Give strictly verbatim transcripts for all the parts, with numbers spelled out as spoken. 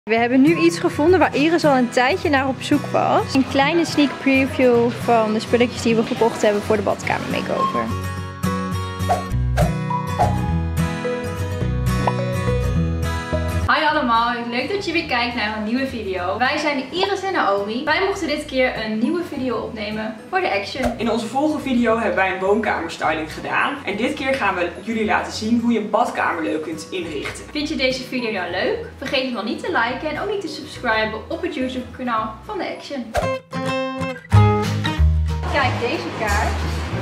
We hebben nu iets gevonden waar Iris al een tijdje naar op zoek was. Een kleine sneak preview van de spulletjes die we gekocht hebben voor de badkamer makeover. Hi allemaal, leuk dat je weer kijkt naar een nieuwe video. Wij zijn Iris en Naomi. Wij mochten dit keer een nieuwe video opnemen voor de Action. In onze vorige video hebben wij een woonkamerstyling gedaan. En dit keer gaan we jullie laten zien hoe je een badkamer leuk kunt inrichten. Vind je deze video nou leuk? Vergeet hem dan niet te liken en ook niet te subscriben op het YouTube kanaal van de Action. Kijk, deze kaart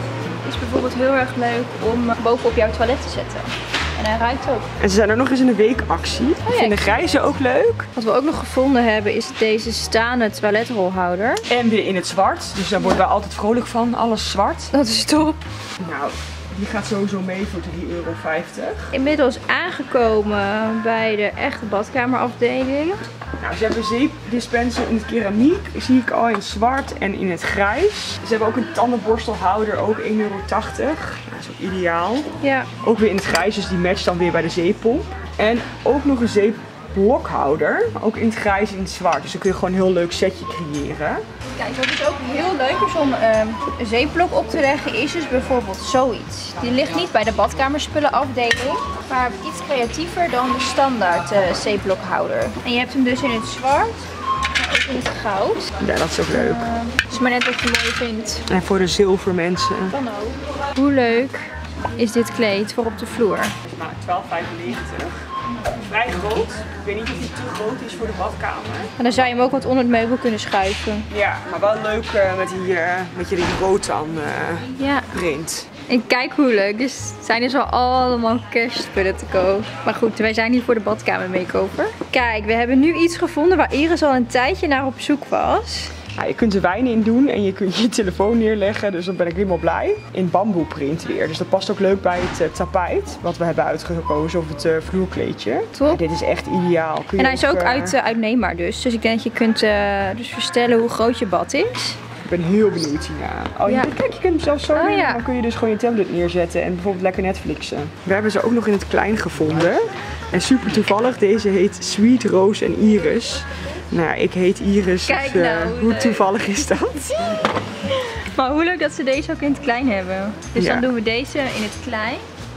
is bijvoorbeeld heel erg leuk om bovenop jouw toilet te zetten. En hij ruikt ook. En ze zijn er nog eens in de weekactie. Oh, ja. Ik vind de grijze ook leuk. Wat we ook nog gevonden hebben is deze staande toiletrolhouder. En weer in het zwart. Dus daar worden we altijd vrolijk van. Alles zwart. Dat is top. Nou, die gaat sowieso mee voor drie euro vijftig. Inmiddels aangekomen bij de echte badkamerafdeling. Nou, ze hebben zeepdispenser in het keramiek. Zie ik al in het zwart en in het grijs. Ze hebben ook een tandenborstelhouder, ook één euro tachtig. Dat is ook ideaal. Ja. Ook weer in het grijs, dus die matcht dan weer bij de zeepomp. En ook nog een zeepblokhouder. Ook in het grijs en in het zwart. Dus dan kun je gewoon een heel leuk setje creëren. Kijk, wat dus ook heel leuk is om um, een zeepblok op te leggen, is dus bijvoorbeeld zoiets. Die ligt niet bij de badkamerspullenafdeling, maar iets creatiever dan de standaard uh, zeepblokhouder. En je hebt hem dus in het zwart, maar ook in het goud. Ja, dat is ook leuk. Uh, het is maar net wat je mooi vindt. En voor de zilver mensen. Kan ook. Hoe leuk is dit kleed voor op de vloer? Nou, twaalf vijfennegentig. Vrij groot. Ik weet niet of hij te groot is voor de badkamer. En dan zou je hem ook wat onder het meubel kunnen schuiven. Ja, maar wel leuk uh, met die, uh, met die rotan uh, ja. print. En kijk hoe leuk. Dus zijn dus al allemaal kerstspullen te koop. Maar goed, wij zijn hier voor de badkamer makeover. Kijk, we hebben nu iets gevonden waar Iris al een tijdje naar op zoek was. Ja, je kunt er wijn in doen en je kunt je telefoon neerleggen, dus dan ben ik helemaal blij. In bamboeprint weer, dus dat past ook leuk bij het uh, tapijt wat we hebben uitgekozen, of het uh, vloerkleedje. Top. Ja, dit is echt ideaal. Kun je en hij is ook, ook uh... uit, uh, uitneembaar dus, dus ik denk dat je kunt uh, dus verstellen hoe groot je bad is. Ik ben heel benieuwd hierna. Oh, ja. je, kijk, je kunt hem zelfs zo oh, doen, ja. Dan kun je dus gewoon je tablet neerzetten en bijvoorbeeld lekker Netflixen. We hebben ze ook nog in het klein gevonden. En super toevallig, deze heet Sweet Rose en Iris. Nou, ik heet Iris, Kijk dus, uh, nou, hoe hoe leuk. toevallig is dat? Maar hoe leuk dat ze deze ook in het klein hebben. Dus ja. Dan doen we deze in het klein.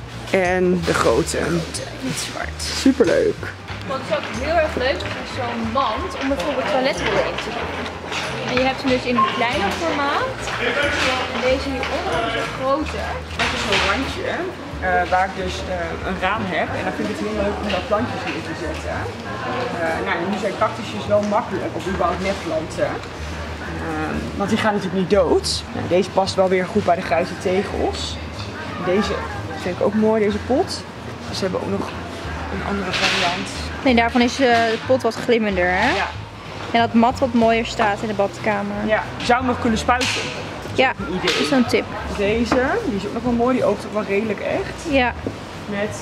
En de grote. In het zwart. Superleuk. Wat is ook heel erg leuk is zo'n mand om bijvoorbeeld toiletrollen in te doen. En je hebt hem dus in een kleiner formaat. En deze hieronder is een grote. Dat is zo'n randje. Uh, waar ik dus uh, een raam heb en dan vind ik het heel leuk om daar plantjes in te zetten. Uh, nou, nu zijn cactusjes wel makkelijk, of überhaupt netplanten. Uh, want die gaan natuurlijk niet dood. Nou, deze past wel weer goed bij de grijze tegels. Deze vind ik ook mooi, deze pot. Ze hebben ook nog een andere variant. Nee, daarvan is uh, de pot wat glimmender, hè? Ja. En dat mat wat mooier staat in de badkamer. Ja, je zou hem nog kunnen spuiten. Ja, dat is een tip. Deze, die is ook nog wel mooi, die oogt ook wel redelijk echt. Ja. Met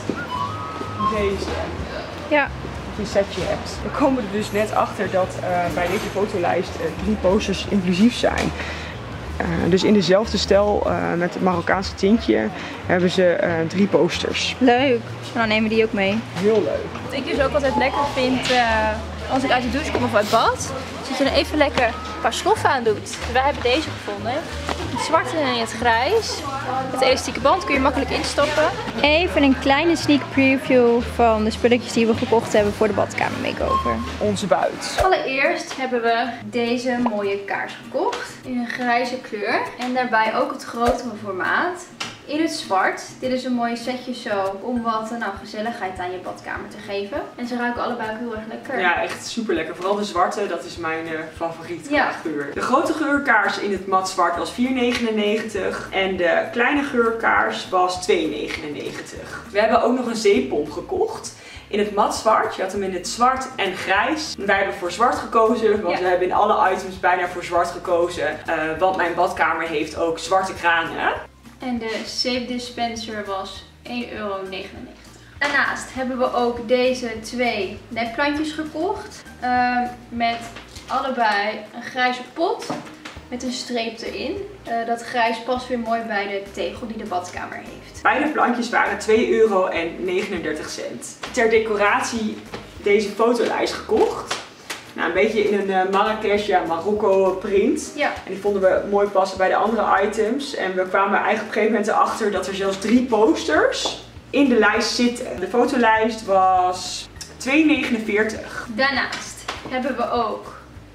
deze. Ja. Dat je een setje hebt. We komen er dus net achter dat uh, bij deze fotolijst uh, drie posters inclusief zijn. Uh, dus in dezelfde stijl uh, met het Marokkaanse tintje hebben ze uh, drie posters. Leuk. Dan nemen we die ook mee. Heel leuk. Wat ik dus ook altijd lekker vind uh, als ik uit de douche kom of uit bad, is dat je er even lekker een paar sloffen aan doet. Wij hebben deze gevonden. Het zwart en in het grijs. Het elastieke band kun je makkelijk instappen. Even een kleine sneak preview van de spulletjes die we gekocht hebben voor de badkamer makeover. Onze buit. Allereerst hebben we deze mooie kaars gekocht in een grijze kleur. En daarbij ook het grotere formaat. In het zwart. Dit is een mooi setje zo om wat nou, gezelligheid aan je badkamer te geven. En ze ruiken allebei ook heel erg lekker. Ja, echt super lekker. Vooral de zwarte, dat is mijn uh, favoriet ja. geur. De grote geurkaars in het mat zwart was vier negenennegentig en de kleine geurkaars was twee negenennegentig. We hebben ook nog een zeepomp gekocht. In het mat zwart. Je had hem in het zwart en grijs. Wij hebben voor zwart gekozen, want ja. we hebben in alle items bijna voor zwart gekozen. Uh, want mijn badkamer heeft ook zwarte kranen. En de zeepdispenser was één euro negenennegentig. Daarnaast hebben we ook deze twee nepplantjes gekocht. Uh, met allebei een grijze pot met een streep erin. Uh, dat grijs past weer mooi bij de tegel die de badkamer heeft. Beide plantjes waren twee euro negenendertig. Ter decoratie deze fotolijst gekocht. Nou, een beetje in een uh, Marrakesh, ja, Marokko print. Ja. En die vonden we mooi passen bij de andere items. En we kwamen eigenlijk op een gegeven moment erachter dat er zelfs drie posters in de lijst zitten. De fotolijst was twee negenenveertig. Daarnaast hebben we ook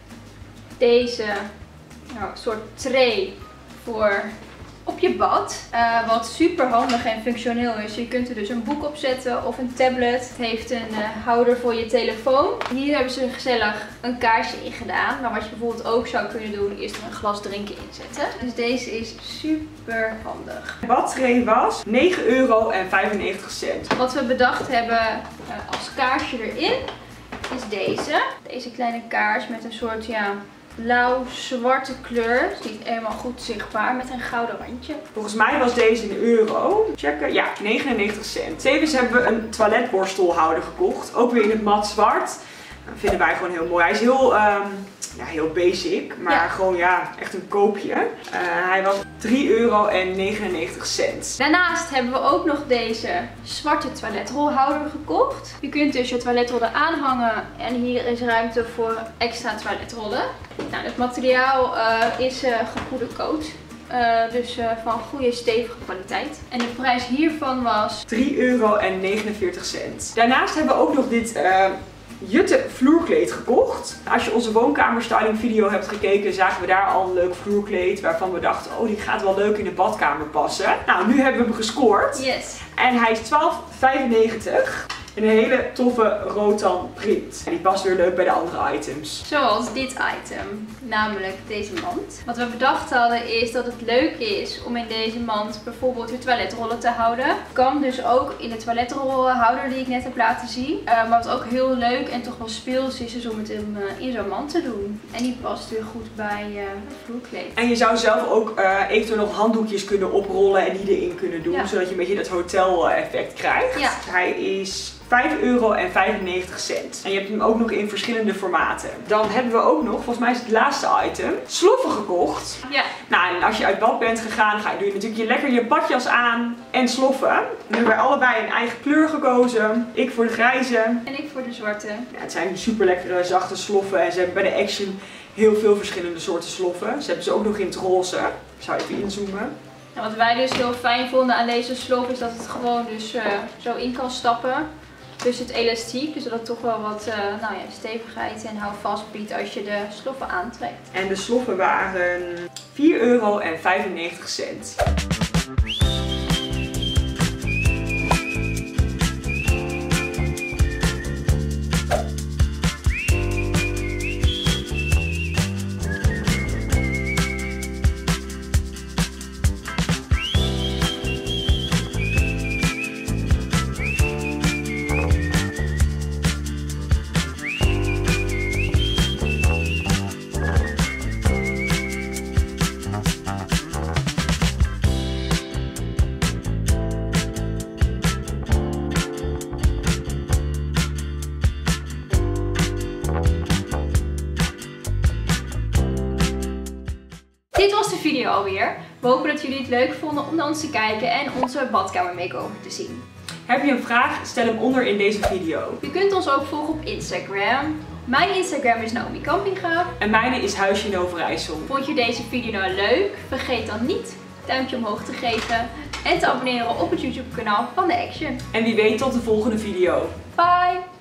deze nou, soort tray voor op je bad. Uh, wat super handig en functioneel is. Je kunt er dus een boek op zetten of een tablet. Het heeft een uh, houder voor je telefoon. Hier hebben ze gezellig een kaarsje in gedaan. Maar wat je bijvoorbeeld ook zou kunnen doen is er een glas drinken in zetten. Dus deze is super handig. De badtray was negen euro en vijfennegentig cent. Wat we bedacht hebben uh, als kaarsje erin is deze. Deze kleine kaars met een soort ja, blauw-zwarte kleur. Het is niet helemaal goed zichtbaar met een gouden randje. Volgens mij was deze een euro. Checken. Ja, negenennegentig cent. Tevens hebben we een toiletborstelhouder gekocht. Ook weer in het mat zwart. Dat vinden wij gewoon heel mooi. Hij is heel, um, ja, heel basic. Maar ja. gewoon ja, echt een koopje. Uh, hij was drie euro en negenennegentig cent. Daarnaast hebben we ook nog deze zwarte toiletrolhouder gekocht. Je kunt dus je toiletrollen aanhangen. En hier is ruimte voor extra toiletrollen. Nou, het materiaal uh, is uh, gepoedercoat. Uh, dus uh, van goede stevige kwaliteit. En de prijs hiervan was drie euro en negenenveertig cent. Daarnaast hebben we ook nog dit uh, Jutte vloerkleed gekocht. Als je onze woonkamerstyling video hebt gekeken, zagen we daar al een leuk vloerkleed waarvan we dachten, oh, die gaat wel leuk in de badkamer passen. Nou, nu hebben we hem gescoord. Yes. En hij is twaalf vijfennegentig. Een hele toffe rotan print. En die past weer leuk bij de andere items. Zoals dit item, namelijk deze mand. Wat we bedacht hadden is dat het leuk is om in deze mand bijvoorbeeld je toiletrollen te houden. Kan dus ook in de toiletrollenhouder die ik net heb laten zien. Uh, maar wat ook heel leuk en toch wel speels is, is om het in, uh, in zo'n mand te doen. En die past weer goed bij uh, het vloerkleed. En je zou zelf ook uh, eventueel nog handdoekjes kunnen oprollen en die erin kunnen doen. Ja. Zodat je een beetje dat hotel effect krijgt. Ja. Hij is vijf euro en vijfennegentig cent. En je hebt hem ook nog in verschillende formaten. Dan hebben we ook nog, volgens mij is het laatste item, sloffen gekocht. Ja. Nou, en als je uit bad bent gegaan, ga je, doe je natuurlijk je lekker je badjas aan en sloffen. Nu hebben wij allebei een eigen kleur gekozen. Ik voor de grijze. En ik voor de zwarte. Ja, het zijn super lekkere zachte sloffen. En ze hebben bij de Action heel veel verschillende soorten sloffen. Ze hebben ze ook nog in het roze. Ik zou even inzoomen. En wat wij dus heel fijn vonden aan deze slof is dat het gewoon dus uh, zo in kan stappen. Dus het elastiek, dus dat het toch wel wat uh, nou ja, stevigheid en houvast biedt als je de sloffen aantrekt. En de sloffen waren vier euro en vijfennegentig cent. Dit was de video alweer. We hopen dat jullie het leuk vonden om naar ons te kijken en onze badkamer makeover te zien. Heb je een vraag? Stel hem onder in deze video. Je kunt ons ook volgen op Instagram. Mijn Instagram is Naomi Campinga. En mijne is Huisje in Overijssel. Vond je deze video nou leuk? Vergeet dan niet een duimpje omhoog te geven en te abonneren op het YouTube kanaal van The Action. En wie weet tot de volgende video. Bye!